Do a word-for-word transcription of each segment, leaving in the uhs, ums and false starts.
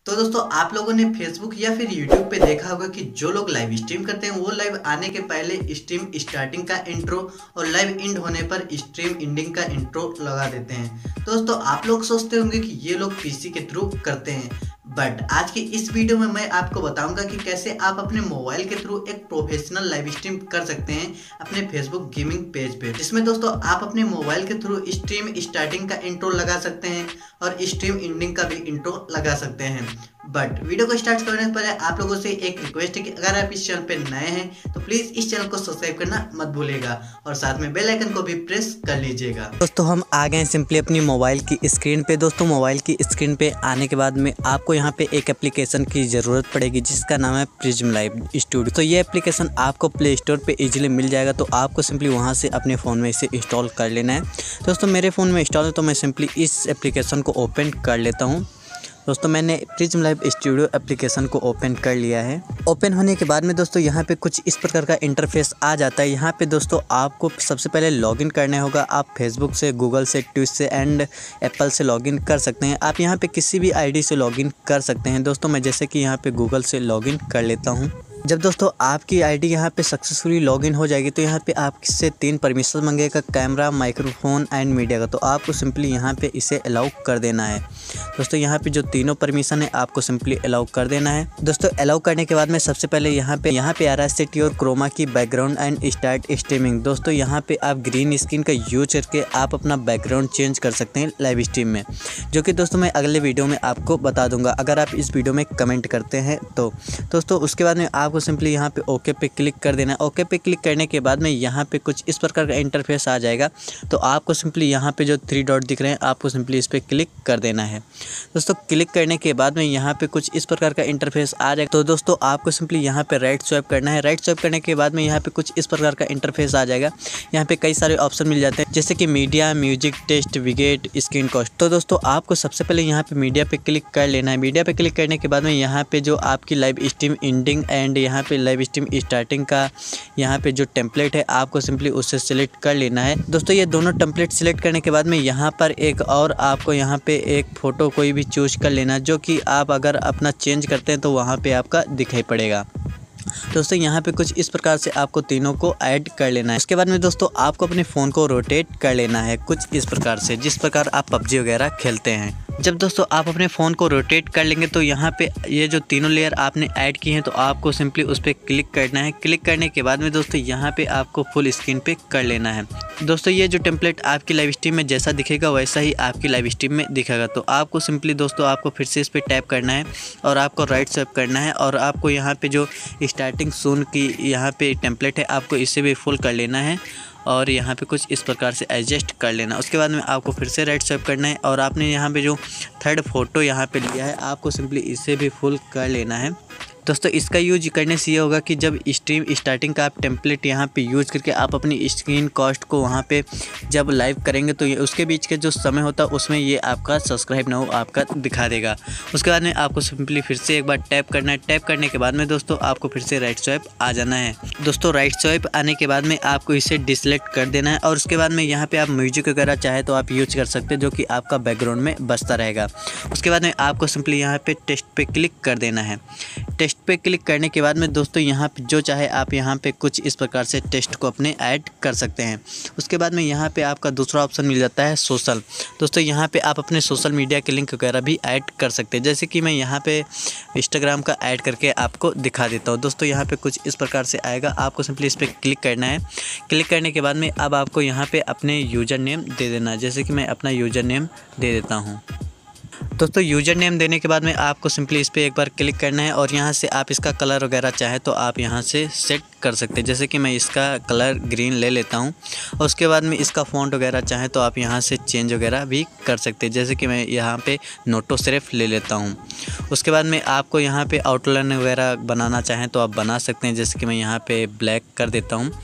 तो दोस्तों आप लोगों ने फेसबुक या फिर यूट्यूब पे देखा होगा कि जो लोग लाइव स्ट्रीम करते हैं वो लाइव आने के पहले स्ट्रीम स्टार्टिंग का इंट्रो और लाइव एंड होने पर स्ट्रीम एंडिंग का इंट्रो लगा देते हैं। तो दोस्तों आप लोग सोचते होंगे कि ये लोग पीसी के थ्रू करते हैं, बट आज की इस वीडियो में मैं आपको बताऊंगा कि कैसे आप अपने मोबाइल के थ्रू एक प्रोफेशनल लाइव स्ट्रीम कर सकते हैं अपने फेसबुक गेमिंग पेज पे, जिसमें दोस्तों आप अपने मोबाइल के थ्रू स्ट्रीम स्टार्टिंग का इंट्रो लगा सकते हैं और स्ट्रीम एंडिंग का भी इंट्रो लगा सकते हैं। बट वीडियो को स्टार्ट करने से पहले आप लोगों से एक रिक्वेस्ट है कि अगर आप इस चैनल पे नए हैं तो प्लीज इस चैनल को सब्सक्राइब करना मत भूलिएगा और साथ में बेल आइकन को भी प्रेस कर लीजिएगा। दोस्तों हम आ गए सिंपली अपनी मोबाइल की स्क्रीन पे। दोस्तों मोबाइल की स्क्रीन पे आने के बाद में आपको यहाँ पे एक एप्लीकेशन की ज़रूरत पड़ेगी जिसका नाम है प्रिज्म लाइव स्टूडियो। तो ये एप्लीकेशन आपको प्ले स्टोर पे इजीली मिल जाएगा, तो आपको सिंपली वहाँ से अपने फ़ोन में इसे इंस्टॉल कर लेना है। दोस्तों मेरे फ़ोन में इंस्टॉल है तो मैं सिंपली इस एप्लीकेशन को ओपन कर लेता हूँ। दोस्तों मैंने प्रिज्म लाइव स्टूडियो एप्लीकेशन को ओपन कर लिया है। ओपन होने के बाद में दोस्तों यहाँ पे कुछ इस प्रकार का इंटरफेस आ जाता है। यहाँ पे दोस्तों आपको सबसे पहले लॉगिन करना होगा। आप फेसबुक से, गूगल से, ट्विच से एंड एप्पल से लॉगिन कर सकते हैं। आप यहाँ पे किसी भी आईडी से लॉगिन कर सकते हैं। दोस्तों मैं जैसे कि यहाँ पे गूगल से लॉगिन कर लेता हूँ। जब दोस्तों आपकी आईडी यहाँ पे सक्सेसफुली लॉगिन हो जाएगी तो यहाँ पे आपसे तीन परमिशन मांगेगा, कैमरा, माइक्रोफोन एंड मीडिया का। तो आपको सिंपली यहाँ पे इसे अलाउ कर देना है। दोस्तों यहाँ पे जो तीनों परमिशन है आपको सिंपली अलाउ कर देना है। दोस्तों अलाउ करने के बाद में सबसे पहले यहाँ पे यहाँ पे आ रहा है set your chroma key background and start streaming. दोस्तों यहाँ पे आप ग्रीन स्क्रीन का यूज करके आप अपना बैकग्राउंड चेंज कर सकते हैं लाइव स्ट्रीम में, जो कि दोस्तों मैं अगले वीडियो में आपको बता दूंगा अगर आप इस वीडियो में कमेंट करते हैं तो। दोस्तों उसके बाद में आपको सिंपली यहाँ पे ओके पे क्लिक कर देना है। ओके पे क्लिक करने के बाद में यहाँ पे कुछ इस प्रकार का इंटरफेस आ जाएगा। तो आपको सिंपली यहाँ पे जो थ्री डॉट दिख रहे हैं आपको सिंपली इस पे क्लिक कर देना है। दोस्तों क्लिक करने के बाद में यहाँ पे कुछ इस प्रकार का इंटरफेस आ जाएगा। तो दोस्तों आपको सिंपली यहाँ पे राइट स्वाइप करना है। राइट स्वाइप करने के बाद में यहाँ पे कुछ इस प्रकार का इंटरफेस आ जाएगा। यहाँ पे कई सारे ऑप्शन मिल जाते हैं जैसे कि media, music, text, widget, screen cast. तो दोस्तों आपको सबसे पहले यहाँ पे मीडिया पे क्लिक कर लेना है। मीडिया पे क्लिक करने के बाद में यहाँ पे जो आपकी लाइव स्ट्रीम एंडिंग एंड यहाँ पे लाइव स्ट्रीम स्टार्टिंग का यहाँ पे जो टेम्पलेट है आपको सिंपली उससे सिलेक्ट कर लेना है। दोस्तों ये दोनों टेम्पलेट सिलेक्ट करने के बाद में यहाँ पर एक और आपको यहाँ पे एक फ़ोटो कोई भी चूज कर लेना, जो कि आप अगर अपना चेंज करते हैं तो वहाँ पे आपका दिखाई पड़ेगा। दोस्तों यहाँ पे कुछ इस प्रकार से आपको तीनों को ऐड कर लेना है। उसके बाद में दोस्तों आपको अपने फ़ोन को रोटेट कर लेना है कुछ इस प्रकार से, जिस प्रकार आप पबजी वगैरह खेलते हैं। जब दोस्तों आप अपने फ़ोन को रोटेट कर लेंगे तो यहाँ पे ये जो तीनों लेयर आपने ऐड की हैं तो आपको सिंपली उस पर क्लिक करना है। क्लिक करने के बाद में दोस्तों यहाँ पे आपको फुल स्क्रीन पे कर लेना है। दोस्तों ये जो टेम्पलेट आपकी लाइव स्ट्रीम में जैसा दिखेगा वैसा ही आपकी लाइव स्ट्रीम में दिखेगा। तो आपको सिंपली दोस्तों आपको फिर से इस पर टैप करना है और आपको राइट स्वाइप करना है और आपको यहाँ पे जो स्टार्टिंग सून की यहाँ पे टेम्पलेट है आपको इसे भी फुल कर लेना है और यहाँ पे कुछ इस प्रकार से एडजस्ट कर लेना। उसके बाद में आपको फिर से राइट स्वाइप करना है और आपने यहाँ पे जो थर्ड फोटो यहाँ पे लिया है आपको सिंपली इसे भी फुल कर लेना है। दोस्तों इसका यूज करने से ये होगा कि जब स्ट्रीम स्टार्टिंग का आप टेम्पलेट यहाँ पे यूज़ करके आप अपनी स्क्रीन कॉस्ट को वहाँ पे जब लाइव करेंगे तो ये उसके बीच के जो समय होता है उसमें ये आपका सब्सक्राइब ना हो आपका दिखा देगा। उसके बाद में आपको सिंपली फिर से एक बार टैप करना है। टैप करने के बाद में दोस्तों आपको फिर से राइट स्वाइप आ जाना है। दोस्तों राइट स्वाइप आने के बाद में आपको इसे डिसलेक्ट कर देना है और उसके बाद में यहाँ पर आप म्यूजिक वगैरह चाहे तो आप यूज कर सकते हैं, जो कि आपका बैकग्राउंड में बजता रहेगा। उसके बाद में आपको सिंपली यहाँ पर टेस्ट पे क्लिक कर देना है। टेस्ट पे क्लिक करने के बाद में दोस्तों यहाँ पे जो चाहे आप यहाँ पे कुछ इस प्रकार से टेक्स्ट को अपने ऐड कर सकते हैं। उसके बाद में यहाँ पे आपका दूसरा ऑप्शन मिल जाता है सोशल। दोस्तों यहाँ पे आप अपने सोशल मीडिया के लिंक वगैरह भी ऐड कर सकते हैं, जैसे कि मैं यहाँ पे इंस्टाग्राम का ऐड करके आपको दिखा देता हूँ। दोस्तों यहाँ पे कुछ इस प्रकार से आएगा। आपको सिंपली इस पर क्लिक करना है। क्लिक करने के बाद में अब आपको यहाँ पर अपने यूज़र नेम दे देना है, जैसे कि मैं अपना यूज़र नेम दे देता हूँ। दोस्तों यूज़र नेम देने के बाद में आपको सिंपली इस पर एक बार क्लिक करना है और यहाँ से आप इसका कलर वगैरह चाहे तो आप यहाँ से सेट कर सकते हैं, जैसे कि मैं इसका कलर ग्रीन ले लेता हूँ। और उसके बाद में इसका फ़ॉन्ट वगैरह चाहे तो आप यहाँ से चेंज वगैरह भी कर सकते हैं, जैसे कि मैं यहाँ पे नोटो सिर्फ ले लेता हूँ। उसके बाद में आपको यहाँ पे आउटलाइन वगैरह बनाना चाहें तो आप बना सकते हैं, जैसे कि मैं यहाँ पे ब्लैक कर देता हूँ।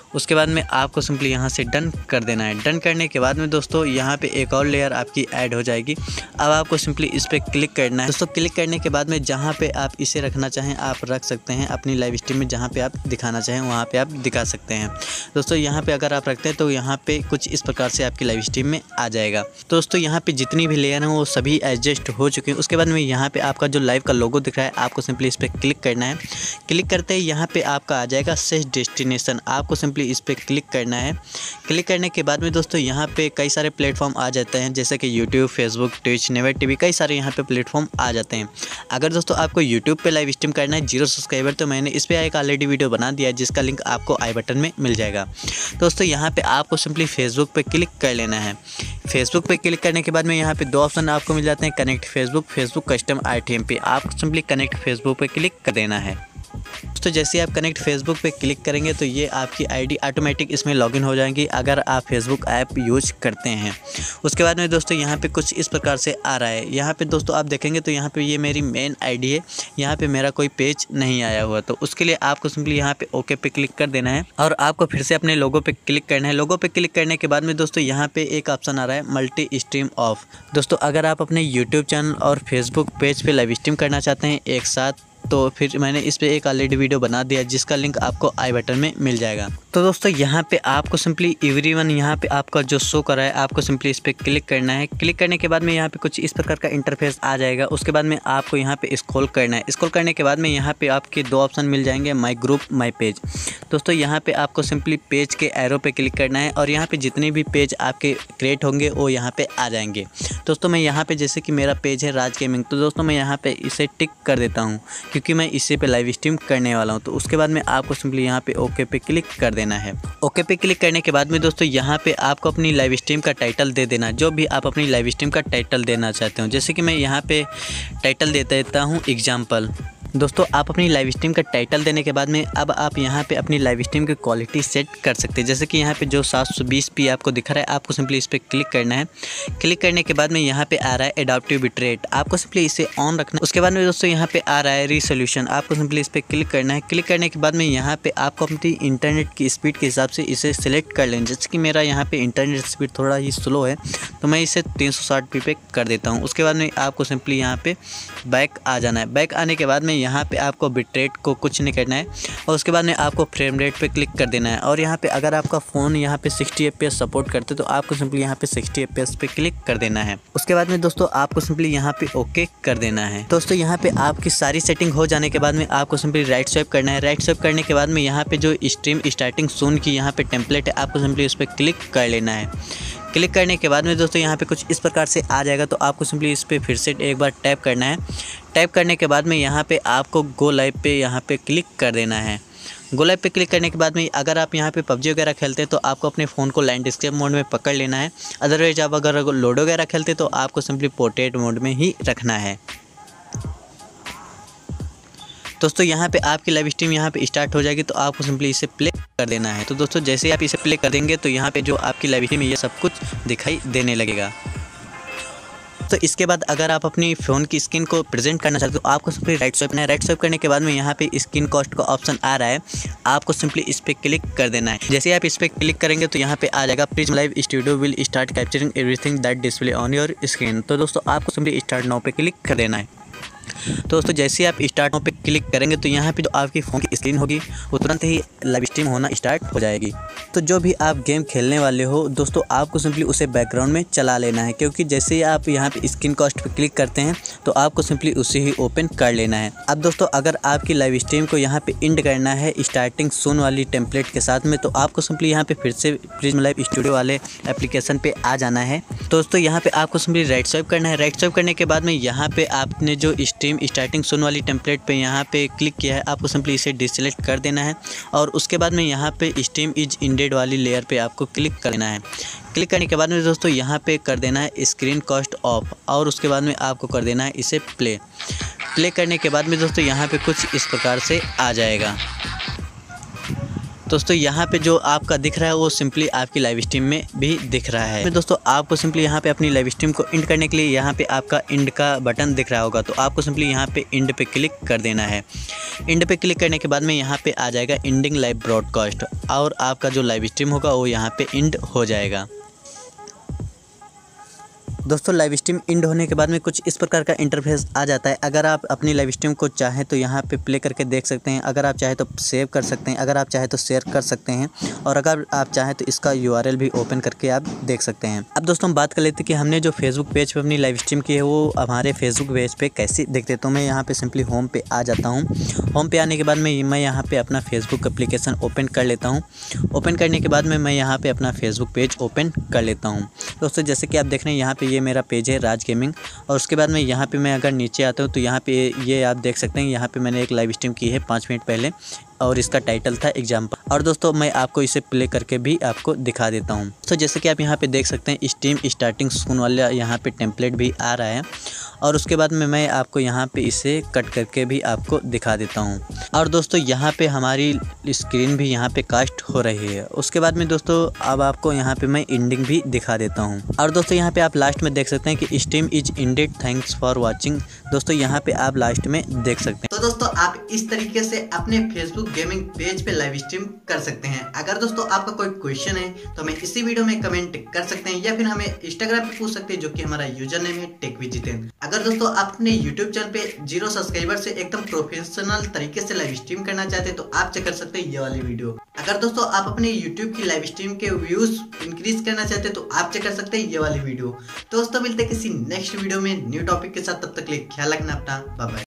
उसके बाद में आपको सिंपली यहाँ से डन कर देना है। डन करने के बाद में दोस्तों यहाँ पे एक और लेयर आपकी ऐड हो जाएगी। अब आपको सिंपली इस पर क्लिक करना है। दोस्तों क्लिक करने के बाद में जहाँ पे आप इसे रखना चाहें आप रख सकते हैं। अपनी लाइव स्ट्रीम में जहाँ पे आप दिखाना चाहें वहाँ पे आप दिखा सकते हैं। दोस्तों यहाँ पे अगर आप रखते हैं तो यहाँ पे कुछ इस प्रकार से आपकी लाइव स्ट्रीम में आ जाएगा। तो दोस्तों यहाँ पे जितनी भी लेयर हैं वो सभी एडजस्ट हो चुके हैं। उसके बाद में यहाँ पे आपका जो लाइव का लोगो दिख रहा है आपको सिंपली इस पर क्लिक करना है। क्लिक करते ही यहाँ पे आपका आ जाएगा सेट डेस्टिनेशन। आपको सिंपली इस पर क्लिक करना है। क्लिक करने के बाद में दोस्तों यहाँ पे कई सारे प्लेटफॉर्म आ जाते हैं जैसे कि YouTube, Facebook, Twitch, Naver TV, कई सारे यहाँ पे प्लेटफॉर्म आ जाते हैं। अगर दोस्तों आपको यूट्यूब पे लाइव स्ट्रीम करना है जीरो सब्सक्राइबर तो मैंने इस पर एक ऑलरेडी वीडियो बना दिया है जिसका लिंक आपको आई बटन में मिल जाएगा। दोस्तों यहाँ पे आपको सिंपली फेसबुक पे क्लिक कर लेना है। फेसबुक पे क्लिक करने के बाद में यहाँ पे दो ऑप्शन आपको मिल जाते हैं, connect Facebook, Facebook custom I T M पे। आप सिंपली कनेक्ट फेसबुक पे क्लिक कर देना है। तो जैसे आप कनेक्ट फेसबुक पे क्लिक करेंगे तो ये आपकी आईडी ऑटोमेटिक इसमें लॉगिन हो जाएंगी अगर आप फेसबुक ऐप यूज करते हैं। उसके बाद में दोस्तों यहाँ पे कुछ इस प्रकार से आ रहा है। यहाँ पे दोस्तों आप देखेंगे तो यहाँ पे ये मेरी मेन आईडी है, यहाँ पे मेरा कोई पेज नहीं आया हुआ। तो उसके लिए आपको सिंपली यहाँ पे ओके पे क्लिक कर देना है और आपको फिर से अपने लोगो पे क्लिक करना है। लोगो पे क्लिक करने के बाद में दोस्तों यहाँ पे एक ऑप्शन आ रहा है मल्टी स्ट्रीम ऑफ। दोस्तों अगर आप अपने यूट्यूब चैनल और फेसबुक पेज पे लाइव स्ट्रीम करना चाहते हैं एक साथ तो फिर मैंने इस पे एक ऑलरेडी वीडियो बना दिया जिसका लिंक आपको आई बटन में मिल जाएगा। तो दोस्तों यहाँ पे आपको सिंपली एवरीवन यहाँ पे आपका जो शो कर रहा है आपको सिंपली इस पे क्लिक करना है। क्लिक करने के बाद में यहाँ पे कुछ इस प्रकार का इंटरफेस आ जाएगा। उसके बाद में आपको यहाँ पे स्क्रॉल करना है। स्क्रॉल करने के बाद में यहाँ पे आपके दो ऑप्शन मिल जाएंगे, माई ग्रुप, माई पेज। दोस्तों यहाँ पे आपको सिंपली पेज के एरो पे क्लिक करना है और यहाँ पे जितने भी पेज आपके क्रिएट होंगे वो यहाँ पे आ जाएंगे। दोस्तों मैं यहाँ पे जैसे कि मेरा पेज है राज गेमिंग, तो दोस्तों मैं यहाँ पे इसे टिक कर देता हूँ क्योंकि मैं इसी पे लाइव स्ट्रीम करने वाला हूँ। तो उसके बाद में आपको सिंपली यहाँ पे ओके पे क्लिक कर देना है। ओके पे क्लिक करने के बाद में दोस्तों यहाँ पे आपको अपनी लाइव स्ट्रीम का टाइटल दे देना, जो भी आप अपनी लाइव स्ट्रीम का टाइटल देना चाहते हो। जैसे कि मैं यहाँ पे टाइटल दे देता हूँ एग्जाम्पल। दोस्तों आप अपनी लाइव स्ट्रीम का टाइटल देने के बाद में अब आप यहाँ पे अपनी लाइव स्ट्रीम की क्वालिटी सेट कर सकते हैं। जैसे कि यहाँ पे जो सात सौ बीस पी आपको दिख रहा है आपको सिंपली इस पर क्लिक करना है। क्लिक करने के बाद में यहाँ पे आ रहा है एडाप्टिव बिट रेट, आपको सिंपली इसे ऑन रखना है। उसके बाद में दोस्तों यहाँ पे आ रहा है रिसोल्यूशन, आपको सिंपली इस पर क्लिक करना है। क्लिक करने के बाद में यहाँ पे आपको अपनी इंटरनेट की स्पीड के हिसाब से इसे सिलेक्ट कर लें। जैसे कि मेरा यहाँ पे इंटरनेट स्पीड थोड़ा ही स्लो है तो मैं इसे तीन सौ साठ पी पे कर देता हूँ। उसके बाद में आपको सिंपली यहाँ पे बैक आ जाना है। बैक आने के बाद में यहाँ पे आपको बिट रेट को कुछ नहीं करना है और उसके बाद में आपको फ्रेम रेट पे क्लिक कर देना है। और यहाँ पे अगर आपका फ़ोन यहाँ पे sixty F P S support करते तो आपको सिंपली यहाँ पे सिक्सटी एफ पी एस पे क्लिक कर देना है। उसके बाद में दोस्तों आपको सिंपली यहाँ पे ओके कर देना है। दोस्तों यहाँ पे आपकी सारी सेटिंग हो जाने के बाद में आपको सिंपली राइट स्वाइप करना है। राइट स्वाइप करने के बाद में यहाँ पे जो स्ट्रीम स्टार्टिंग सून की यहाँ पे टेम्पलेट है आपको सिंपली उस पर क्लिक कर लेना है। क्लिक करने के बाद में दोस्तों यहाँ पे कुछ इस प्रकार से आ जाएगा। तो आपको सिंपली इस पर फिर से एक बार टैप करना है। टैप करने के बाद में यहाँ पे आपको गो लाइव पे यहाँ पे क्लिक कर देना है। गो लाइव पे क्लिक करने के बाद में अगर आप यहाँ पे पबजी वगैरह खेलते हैं तो आपको अपने फ़ोन को लैंडस्केप मोड में पकड़ लेना है। अदरवाइज आप अगर लोडो वगैरह खेलते तो आपको सिंपली पोर्ट्रेट मोड में ही रखना है। दोस्तों यहाँ पे आपकी लाइव स्ट्रीम यहाँ पे स्टार्ट हो जाएगी तो आपको सिंपली इसे प्ले कर देना है। तो दोस्तों जैसे ही आप इसे प्ले कर देंगे तो यहाँ पे जो आपकी लाइव स्ट्रीम है ये सब कुछ दिखाई देने लगेगा। तो इसके बाद अगर आप अपनी फ़ोन की स्क्रीन को प्रेजेंट करना चाहते हो तो आपको सिंपली राइट स्वाइप करना है। राइट स्वाइप करने के बाद में यहाँ पे स्क्रीन कॉस्ट का ऑप्शन आ रहा है, आपको सिंपली इस पर क्लिक कर देना है। जैसे आप इस पर क्लिक करेंगे तो यहाँ पे आ जाएगा Prism Live Studio will start capturing everything that display on your screen. तो दोस्तों आपको सिंपली स्टार्ट नाउ पे क्लिक कर देना है। दोस्तों जैसे आप स्टार्ट नाउ पे क्लिक करेंगे तो यहाँ पे जो आपकी फ़ोन की स्क्रीन होगी वो तुरंत ही लाइव स्ट्रीम होना स्टार्ट हो जाएगी। तो जो भी आप गेम खेलने वाले हो दोस्तों आपको सिंपली उसे बैकग्राउंड में चला लेना है, क्योंकि जैसे ही आप यहाँ पे स्क्रीन कॉस्ट पे क्लिक करते हैं तो आपको सिंपली उसे ही ओपन कर लेना है। अब दोस्तों अगर आपकी लाइव स्ट्रीम को यहाँ पे एंड करना है स्टार्टिंग सून वाली टेम्पलेट के साथ में तो आपको सिंपली यहाँ पे फिर से प्रिज्म लाइव स्टूडियो वाले एप्लीकेशन पे आ जाना है। दोस्तों यहाँ पे आपको सिंपली राइट स्वाइप करना है। राइट स्वाइप करने के बाद में यहाँ पे आपने जो स्ट्रीम स्टार्टिंग सून वाली टेम्पलेट पे यहाँ पे क्लिक किया है आपको सिंपली इसे डिसलेक्ट कर देना है और उसके बाद में यहाँ पे स्ट्रीम इज इंडेड वाली लेयर पे आपको क्लिक कर देना है। क्लिक करने के बाद में दोस्तों यहाँ पे कर देना है स्क्रीन कॉस्ट ऑफ और उसके बाद में आपको कर देना है इसे प्ले। प्ले करने के बाद में दोस्तों यहाँ पे कुछ इस प्रकार से आ जाएगा। दोस्तों यहाँ पे जो आपका दिख रहा है वो सिंपली आपकी लाइव स्ट्रीम में भी दिख रहा है। दोस्तों आपको सिंपली यहाँ पे अपनी लाइव स्ट्रीम को एंड करने के लिए यहाँ पे आपका एंड का बटन दिख रहा होगा, तो आपको सिंपली यहाँ पे एंड पे क्लिक कर देना है। एंड पे क्लिक करने के बाद में यहाँ पे आ जाएगा एंडिंग लाइव ब्रॉडकास्ट और आपका जो लाइव स्ट्रीम होगा वो यहाँ पे एंड हो जाएगा। दोस्तों लाइव स्ट्रीम एंड होने के बाद में कुछ इस प्रकार का इंटरफेस आ जाता है। अगर आप अपनी लाइव स्ट्रीम को चाहें तो यहाँ पे प्ले करके देख सकते हैं, अगर आप चाहें तो सेव कर सकते हैं, अगर आप चाहें तो शेयर कर सकते हैं और अगर आप चाहें तो इसका यूआरएल भी ओपन करके आप देख सकते हैं। अब दोस्तों हम बात कर लेते हैं कि हमने जो फेसबुक पेज पे अपनी लाइव स्ट्रीम की है वो हमारे फेसबुक पेज पे कैसे देखते हैं। तो मैं यहाँ पे सिंपली होम पे आ जाता हूँ। होम पे आने के बाद में मैं यहाँ पे अपना फेसबुक एप्लीकेशन ओपन कर लेता हूँ। ओपन करने के बाद में मैं यहाँ पे अपना फेसबुक पेज ओपन कर लेता हूँ। दोस्तों जैसे कि आप देख रहे हैं यहाँ पे ये मेरा पेज है राज गेमिंग, और उसके बाद में यहाँ पे मैं अगर नीचे आता हूँ तो यहाँ पे ये आप देख सकते हैं यहाँ पे मैंने एक लाइव स्ट्रीम की है पाँच मिनट पहले और इसका टाइटल था एग्जाम्पल। और दोस्तों मैं आपको इसे प्ले करके भी आपको दिखा देता हूँ। तो जैसे कि आप यहाँ पे देख सकते हैं स्ट्रीम स्टार्टिंग सुकून वाला यहाँ पे टेम्पलेट भी आ रहा है और उसके बाद में मैं आपको यहाँ पे इसे कट करके भी आपको दिखा देता हूँ। और दोस्तों यहाँ पे हमारी स्क्रीन भी यहाँ पे कास्ट हो रही है। उसके बाद में दोस्तों अब आपको यहाँ पे मैं एंडिंग भी दिखा देता हूँ। और दोस्तों यहाँ पे आप लास्ट में देख सकते हैं कि stream is ended, thanks for watching. दोस्तों यहाँ पे आप लास्ट में देख सकते हैं। तो दोस्तों आप इस तरीके से अपने फेसबुक गेमिंग पेज पे लाइव स्ट्रीम कर सकते हैं। अगर दोस्तों आपका कोई क्वेश्चन है तो हमें इसी वीडियो में कमेंट कर सकते हैं या फिर हमें इंस्टाग्राम पे पूछ सकते हैं, जो कि हमारा यूजर नेम है टेक विद जितेंद्र। अगर दोस्तों आप अपने यूट्यूब चैनल पे जीरो सब्सक्राइबर से एकदम प्रोफेशनल तरीके से लाइव स्ट्रीम करना चाहते हैं तो आप चेक कर सकते हैं ये वाली वीडियो। अगर दोस्तों आप अपने यूट्यूब की लाइव स्ट्रीम के व्यूज इंक्रीज करना चाहते हैं तो आप चेक कर सकते हैं ये वाली वीडियो। तो दोस्तों मिलते हैं किसी नेक्स्ट वीडियो में न्यू टॉपिक के साथ, तब तक के लिए ख्याल रखना अपना, बाय बाय।